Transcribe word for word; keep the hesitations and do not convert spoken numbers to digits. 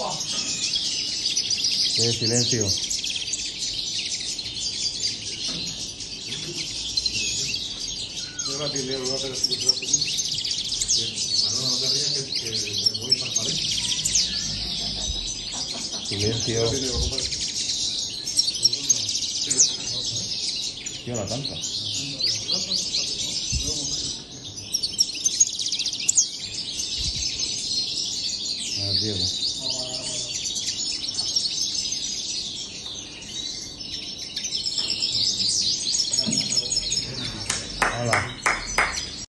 Qué silencio. No te rías que, que me voy para pared. Silencio. Tío, la canta. A ver, Diego.